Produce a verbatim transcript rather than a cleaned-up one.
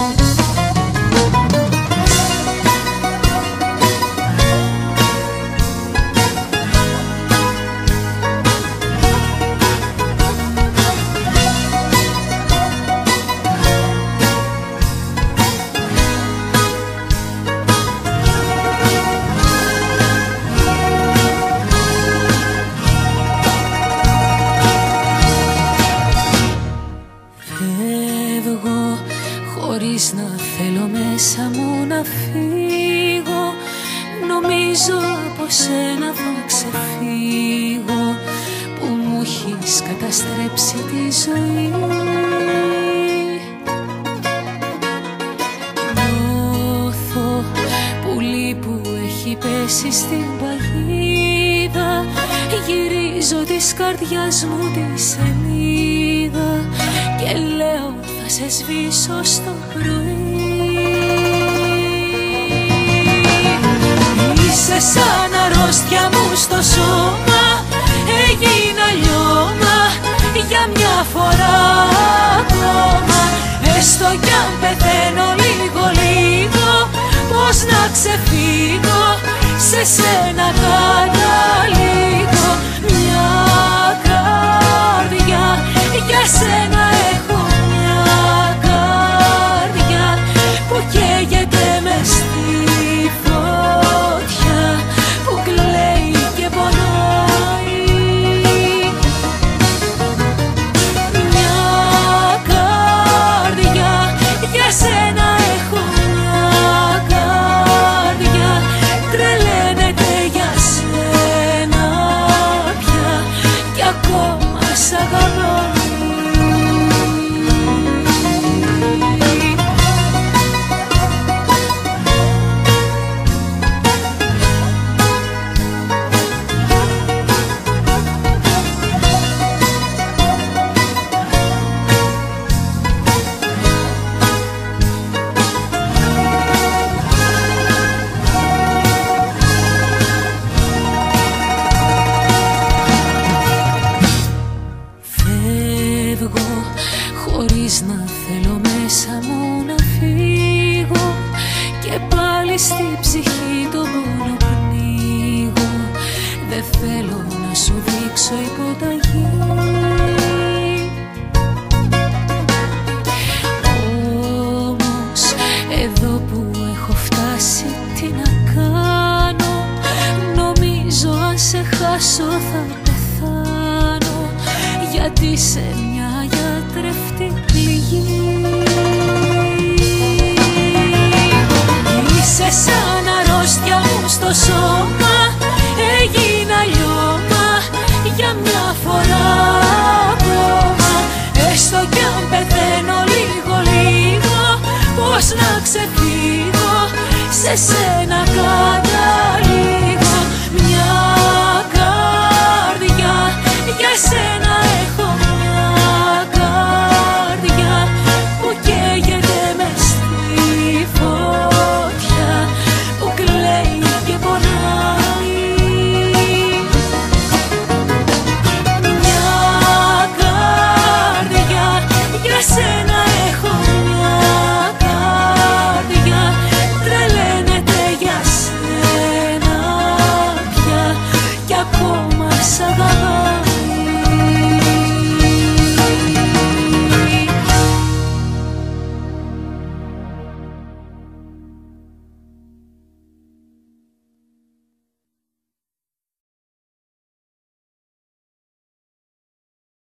χωρίς να θέλω μέσα μου να φύγω. Νομίζω από σένα θα ξεφύγω, που μου έχεις καταστρέψει τη ζωή. Νιώθω πουλί που έχει πέσει στην παγίδα, γυρίζω της καρδιάς μου τη σελίδα και λέω θα σε σβήσω στο πρωί. Είσαι σαν αρρώστια μου στο σώμα, έγινα λιώμα για μια φορά ακόμα. Έστω κι αν πεθαίνω λίγο λίγο, πώς να ξεφύγω, σε σένα καταλήγω. Μια καρδιά για σένα έχω, μια καρδιά που καίγεται μες στη φωτιά, που κλαίει και πονάει. Μια καρδιά για σένα έχω, μια καρδιά τρελαίνεται για σένα πια κι ακόμα σ' αγαπάει. Χωρίς να θέλω μέσα μου να φύγω και πάλι στη ψυχή το πόνο πνίγω. Δεν θέλω να σου δείξω υποταγή, όμως εδώ που έχω φτάσει τι να κάνω. Νομίζω αν σε χάσω θα πεθάνω, γιατί σε μια γιατρευτή πληγή. Είσαι σαν αρρώστια μου στο σώμα, έγινα λιώμα για μια φορά ακόμα. Έστω κι αν πεθαίνω λίγο λίγο, πώς να ξεφύγω, σε σένα